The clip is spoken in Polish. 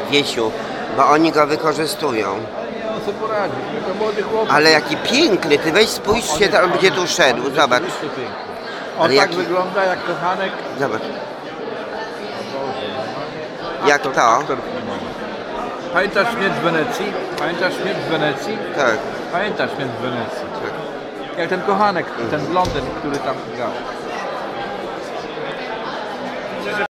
Wiesiu, bo oni go wykorzystują. On sobie poradzi, to młody chłopak. Ale jaki piękny, ty weź spójrz się tam, gdzie tu szedł, zobacz. On Ale tak jaki- wygląda jak kochanek. Zobacz. Jak to? Aktor filmowy. Pamiętasz Śmierć w Wenecji? Pamiętasz Śmierć w Wenecji? Tak, Pamiętasz Śmierć w Wenecji? tak. Jak ten kochanek, ten blondyn, który tam grał.